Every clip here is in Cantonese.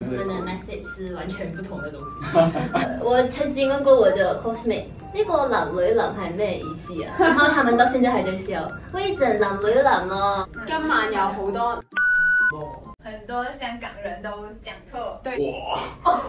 们的 message 是完全不同的東西。我曾經問過我的 cosmate， 呢個男女男係咩意思啊？然後他們到現在還在笑，會整男女男咯。 今晚有好多很多香港人都講錯。 對。 哇！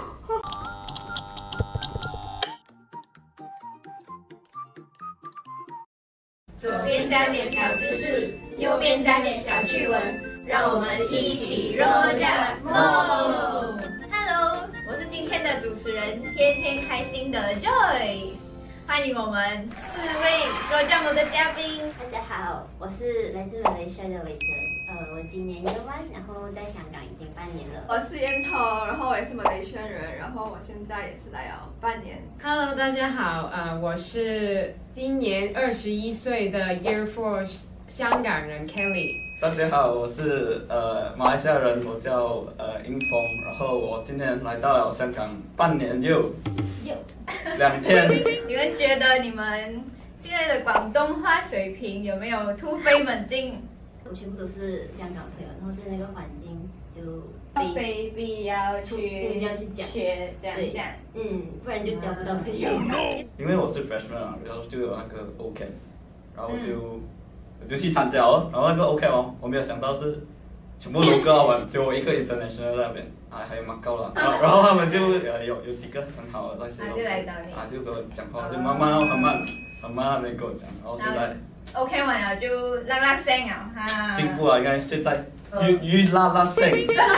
左邊加點小知識，右邊加點小趣聞，讓我們一起 roll 加夢。Hello， 我是今天的主持人，天天開心的 Joyce， 歡迎我們4位 roll 加夢的嘉賓。 大家好，我是來自馬來西亞的偉珍。我今年1班，然後在香港已經半年了。 我是煙頭，然後我也是馬來西亞人，然後我現在也是來了半年。 Hello， 大家好，我是今年21歲的 Year 4香港人 Kelly。 大家好，我是馬來西亞人，我叫英峰，然後我今天來到了香港半年又2天。 你們覺得你們現在的廣東話水平有沒有突飛猛進？ 我全部都是香港朋友，然後在那個環境就被必要去講學這樣講， 不然就交不到朋友。 因為我是 freshman 啊，然後就有那個 OK， 然後我就去參加了，然後那個 OK 哦，我沒有想到是全部local啊，玩就我一個 international 在那邊，還有馬高啦，然後他們就有幾個很好的那些， 就來找你， 就跟我講話，就慢慢很慢地跟我講，然後現在。 OK 完了就啦啦聲啊，哈！ 進步啊，應該現在越啦啦聲。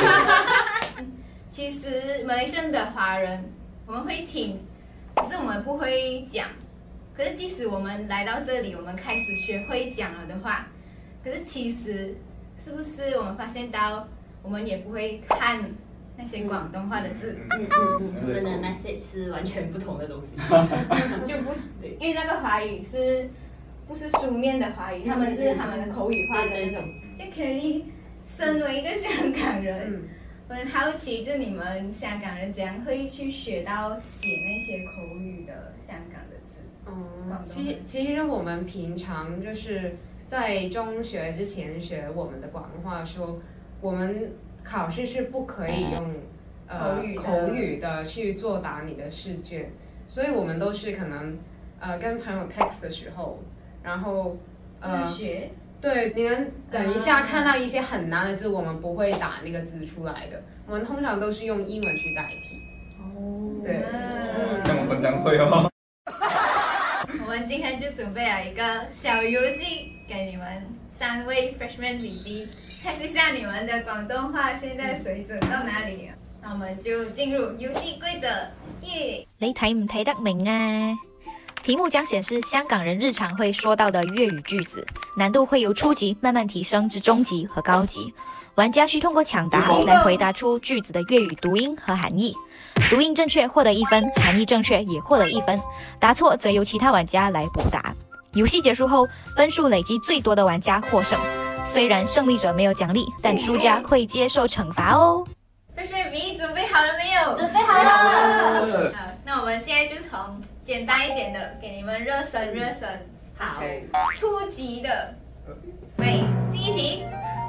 其實馬來西亞的華人，我們會聽，可是我們不會講。可是即使我們來到這裡，我們開始學會講了的話，可是其實是不是我們發現到，我們也不會看那些廣東話的字？ 我們的 message 是完全不同的東西。 就不，因為那個華語是。不是書面的華語，他們是他們的口語化的那種。就 Kelly 身為一個香港人，我很好奇，就你們香港人怎樣會去學到寫那些口語的香港的字？ 其實我們平常就是在中學之前學我們的廣東話，說我們考試是不可以用口語的去作答你的試卷，所以我們都是可能跟朋友 text 的時候。然後， 自學， 對，你能等一下看到一些很難的字，我們不會打那個字出來的，我們通常都是用英文去代替。 哦， 對， 像我們這樣會哦。 我們今天就準備了一個小遊戲，給你們3位 freshman BB test 一下你們的廣東話現在水準到哪裡。那我們就進入遊戲規則，耶！ 你睇唔睇得明啊？題目將顯示香港人日常會說到的粵語句子，難度會由初級慢慢提升至中級和高級。玩家需通過搶答來回答出句子的粵語讀音和含義。讀音正確獲得1分，含義正確也獲得1分。答錯則由其他玩家來補答。遊戲結束後，分數累積最多的玩家獲勝。雖然勝利者沒有獎勵，但輸家會接受懲罰哦。 Freshman B 準備好了沒有？ 準備好了。 好，那我們現在就從簡單一點的，給你們熱身熱身。 好， 初級的，喂，第一題。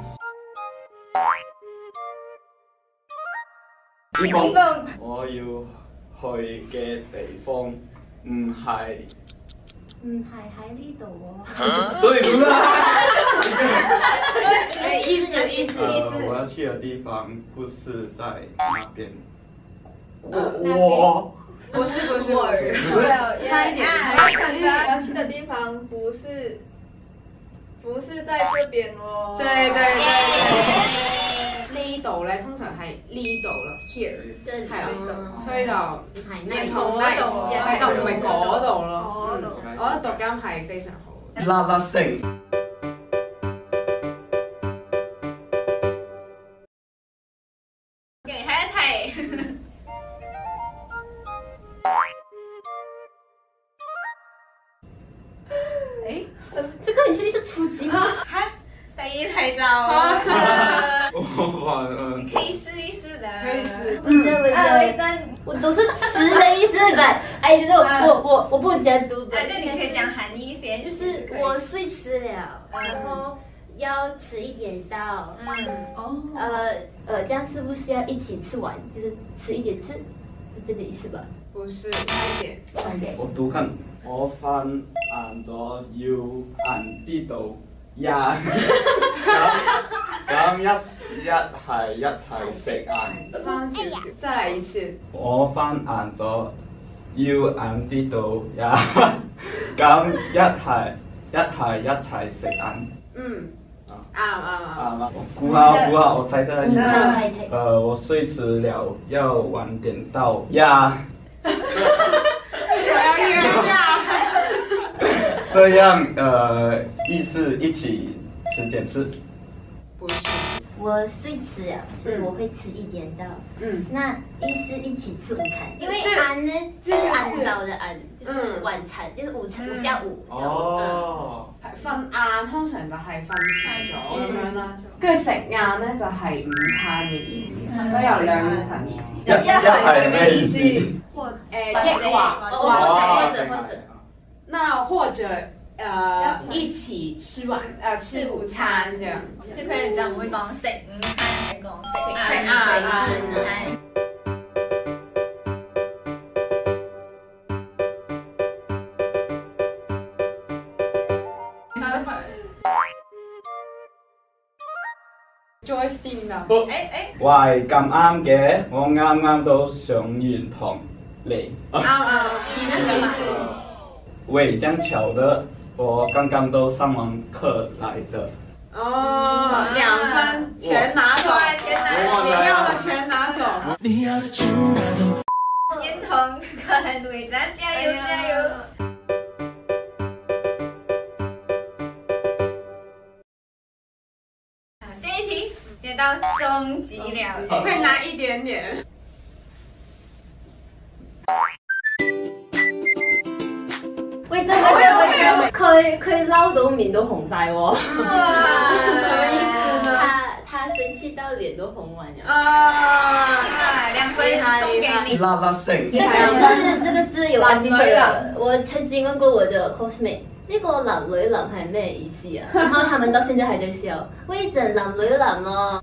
一峰，我要去嘅地方唔係喺呢度喎。 對咁啦。 意思。 我要去的地方不是在那邊。 我。 不是， 差一點，要去的地方不是在這邊哦。 對，呢度咧通常係呢度咯 ，here 係啦，所以就唔同 nice， 就唔係嗰度咯。我覺得讀音係非常好。 啦啦聲。 給下一題。 這個你確定是初級嗎？ 第一題就，你可以試一試的。可以試。 我都是詞的意思吧？哎，我不講讀。 就你可以講含義先。 就是我睡遲了，然後要迟一点到。 哦。 这样是不是要一起吃完？就是迟一點吃，是這個意思吧？ 不是，快點。 快點。 我讀緊，我瞓晏咗要晏啲到呀。咁一係一齊食晏。 翻少少，再來一次。 我瞓晏咗要晏啲到呀。咁一係一齊食晏。 嗯。 啊，估下，我猜猜。我睡遲了，要晚點到呀。這樣意思一起遲點吃。 不是。 我睡遲了，所以我會遲一點到。那意思一起吃午餐，因為晏呢是晏晝的晏，就是晚餐，就是午下午。 哦。 瞓晏通常就係瞓遲咗咁樣啦，跟住食晏咧就係午餐嘅意思，所以有兩層意思。 一係咩意思？ 或者，那或者一起吃晚吃午餐這樣。 即係佢哋就唔會講食午餐，係講食晏。 Joyce 掂啦。 喂，咁啱嘅，我啱啱都上完堂嚟。 啱，意思。 喂，這樣巧的，我剛剛都上完課來的。 哦，2分，全拿走，你要的全拿走。 你要的全拿走。 認同，跟偉哲加油加油！下一題，現在到終極了， 會難一點點。 喂，真係佢嬲到面都紅晒喎。 哇， 什麼意思呢？ 他生氣到臉都紅完了。 2分送給你。 啦啦聲。 這個字有關係的。我曾經問過我的 cosmate，呢個男女男係咩意思啊？然後他們到現在還在笑，喂，整男女男咯。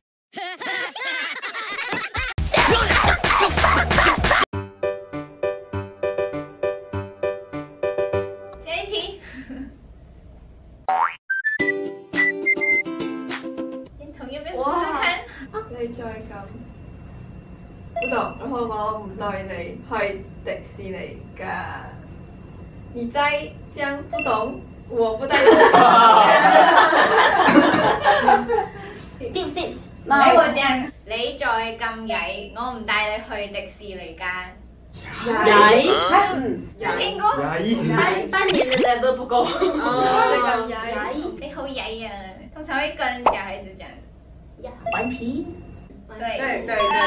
下一題。認同要不要試試看？ 你再咁，不懂，然後我唔帶你去迪士尼㗎。你再這樣不懂，我不帶你去。 Tips， 嚟我講，你再咁曳，我唔帶你去迪士尼㗎。 曳？ 有聽過？ 半年的 level 不夠。 咁曳， 你好曳啊！通常會跟小孩子講。 頑皮。 對。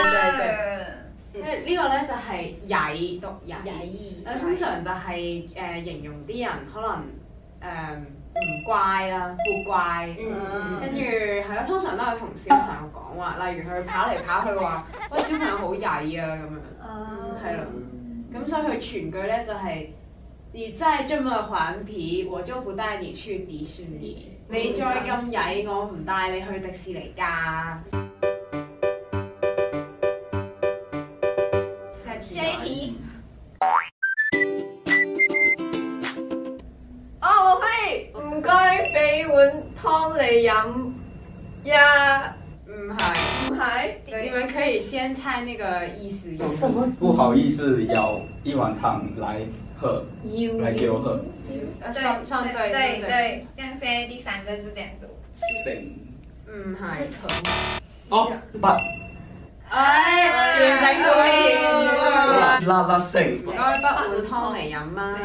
呢個咧就係曳，讀曳。通常就係形容啲人可能唔乖啦，不乖。跟住係咯，通常都係同小朋友講話，例如佢跑嚟跑去話：喂，小朋友好曳啊咁樣。係咯。咁所以佢全句咧就係：你再這麼頑皮，我就不帶你去迪士尼。你再咁曳，我唔帶你去迪士尼㗎。 下一題。 我會唔該俾碗湯你飲呀？ 唔係，你們可以先猜那個意思。 什麼？ 不好意思，要一碗湯來喝，來給我喝。 算對， 對，這樣現在第3個字點讀？ 成。 唔係。 哦，不。 完整到你。 啦啦聲。 唔該，不碗湯嚟飲啊！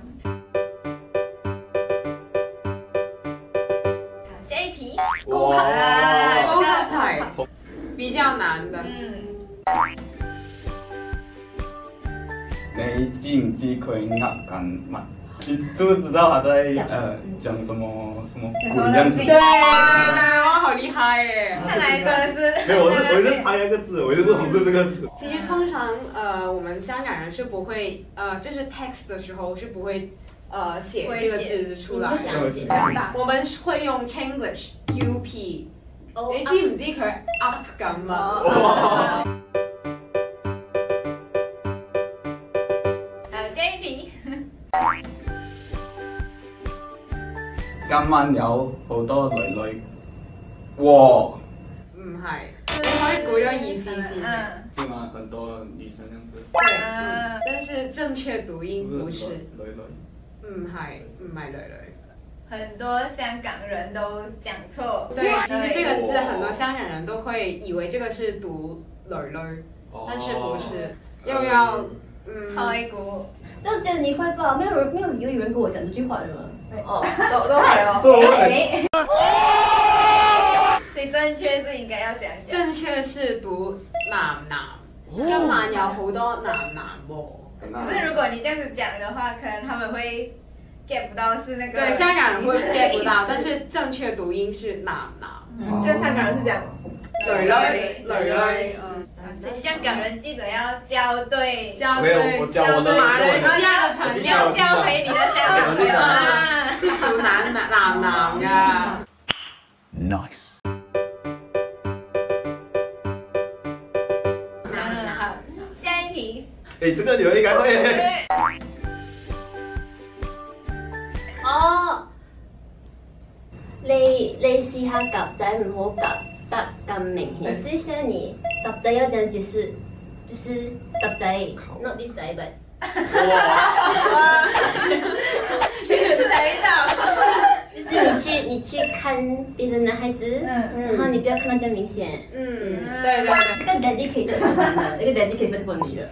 下一題。 高級題，比較難的。 你知唔知佢噏緊乜？你知不知道他在講什麼鬼這樣子？ 對，哇，好厲害耶！ 看來真的是。 沒有，我是猜一個字，我就不懂是這個字。 其實通常我們香港人是不會就是 text 的時候是不會写这个字出来。我们會用 Chinglish UP， 你知唔知佢 up 緊啊？ 好，下一題。 今晚有好多女女，哇！ 唔係，你可以估咗意思先。 對嗎？很多女生這樣子。 對，但是正確讀音不是。 女女。 唔係女女。 很多香港人都講錯。 對，其實這個字很多香港人都會以為這個是讀女女，但是不是。要不要？ 開估。 這樣你會吧？沒有人跟我講這句話的嗎？ 哦，都係哦。 所以正確是應該要講。 正確是讀男男，今晚有好多男男喎。 可是如果你這樣子講的話，可能他們會 get 不到是那個。 對，香港人會 get 不到，但是正確讀音是男男。 這香港人是講女女。 所以香港人記得要校對， 校對，馬來西亞的朋友要教回你的香港朋友啊， 是讀男噶。 Nice。 好，下一題。 誒，這個你們應該會。 哦，你試下夾仔唔好夾得咁明顯，試下你夾仔要講就是夾仔 ，not this side but。 哇，是誰的？ 就是你去看別的男孩子，然後你不要看到這麼明顯。 對。 這個 dedicated 很難的，這個 dedicated 問題了。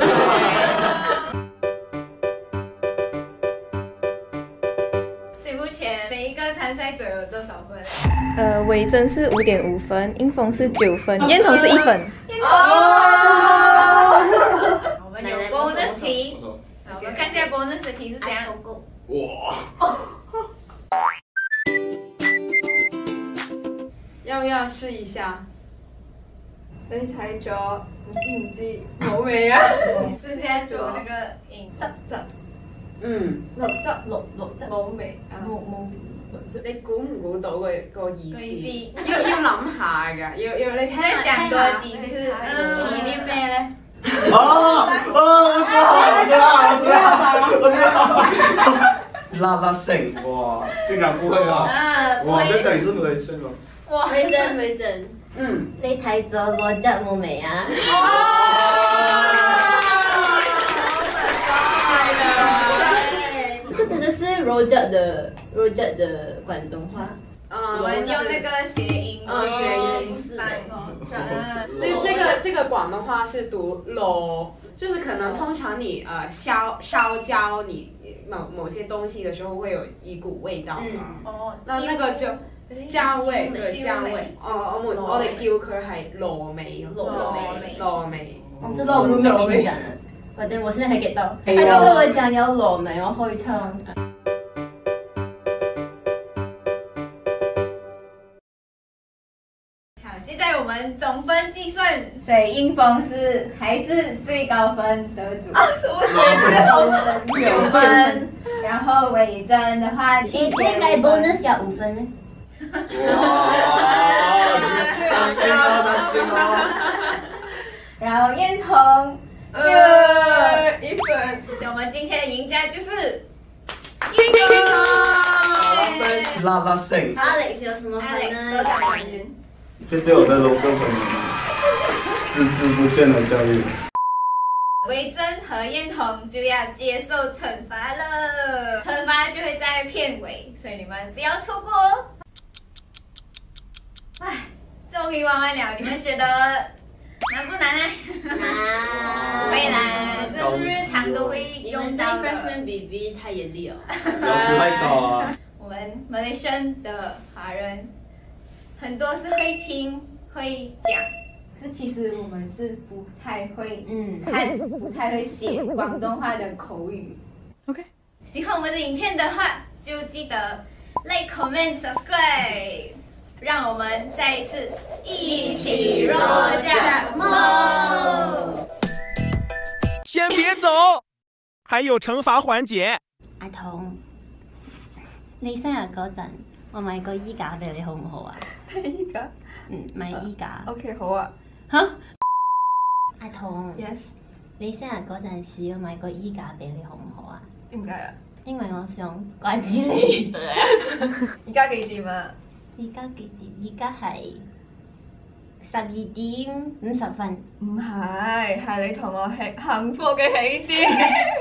目前每一個參賽者有多少分？ 偉珍是5.5分，英峰是9分，燕彤是1分。 我們有 bonus 題，我們看一下 bonus 題是怎樣。 哇！ 要不要試一下？ 你睇咗唔知冇味啊？ 試下做那個音。 綠汁冇味啊！ 冇。 你估唔估到個意思？要諗下㗎，要你聽再講多幾次， 似啲咩咧？ 我知道。啦啦聲，哇！竟然不會啊！哇，這講也是沒聲咯。 哇！ 偉珍，你睇咗綠汁冇味啊？這真的是 Rojak 的廣東話。 我們用那個諧音， 諧音是這個廣東話是讀 lo， 就是可能通常你燒焦你某些東西的時候會有一股味道嘛。那個就焦味，對焦味。我哋叫佢係糯味咯。糯味。 這是我妹妹跟你講的，反正我現在才 get 到。他就跟我講要糯味，我會唱。 現在我們總分計算，所以英峰還是最高分得主，9分，然後偉珍的話7點， 應該 bonus 要5分呢。 然後燕彤 1分， 所以我們今天的贏家就是啦啦聲。 Alex 有什麼分呢？ 就是我的 logo 朋友們，孜孜不倦的教育。 偉珍和燕彤就要接受懲罰了，懲罰就會在片尾，所以你們不要錯過哦。唉，終於玩完了，你們覺得難不難呢？不會啦，這是日常都會用到的。 Freshman BB 太嚴厲了。 有時會高啊。 我們馬來西亞的華人很多是會聽會講，可是其實我們是不太會看，不太會寫廣東話的口語。 OK。 喜歡我們的影片的話，就記得 like、comment、subscribe，讓我們再一次一起落架夢。 先別走，還有懲罰環節。 阿彤，你生日嗰陣，我買個衣架俾你好唔好啊？ 依家買衣架。 OK 好啊。 嚇？阿彤 Yes。 你生日嗰陣時，我買個衣架俾你好唔好啊？ 點解啊？ 因為我想掛住你。 而家幾點啊？ 而家幾點？而家係12:50。 唔係，係你同我幸福嘅起點。